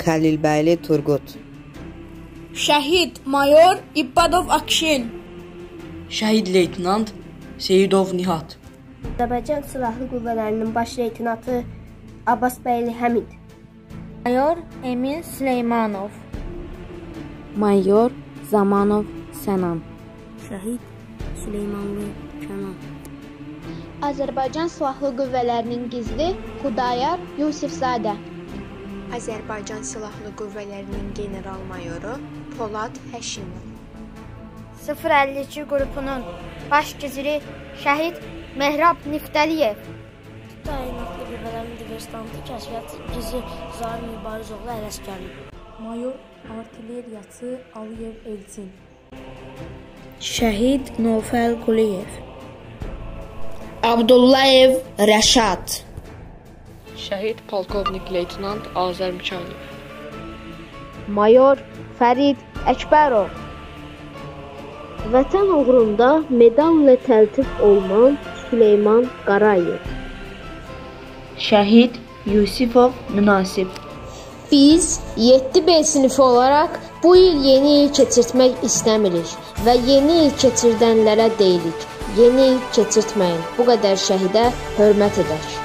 Xəlilbəyli Turqut. Şəhid mayor İbbadov Akşin. Şəhid leytenant Seyidov Nihat. Azərbaycan Silahlı Qüvvələrinin baş leytenantı Abbasbəyli Həmid. Mayor Emin Süleymanov. Mayor Zamanov Sənan. Şəhid Süleymanlı Kənan. Azərbaycan Silahlı Qüvvələrinin gizli Xudayar Yusifzadə. Azərbaycan Silahlı Qüvvələrinin general-mayoru Polad Həşimov. 052 qrupunun baş giziri Şəhid Mehrab Niftəliyev. Təyinatlı qüvvələrin diversantı kəşfiyyat gizli Zahir Mübarizoğlu Ələskərli. Mayor artilleriyaçı Aliyev Elçin. Şəhid Nofəl Quliyev. Abdullayev Rəşad. Şəhid polkovnik leytenant Azər Mikailov. Mayor Fərid Əkbərov. Vətən uğrunda medalla təltif olunan Süleyman Qarayev. Şəhid Yusifov Münasib. Biz 7B sinifi olaraq bu il yeni il keçirtmək istəmirik və yeni il keçirdənlərə deyirik. Yeni il keçirtməyin. Bu qədər şəhidə hörmət edək.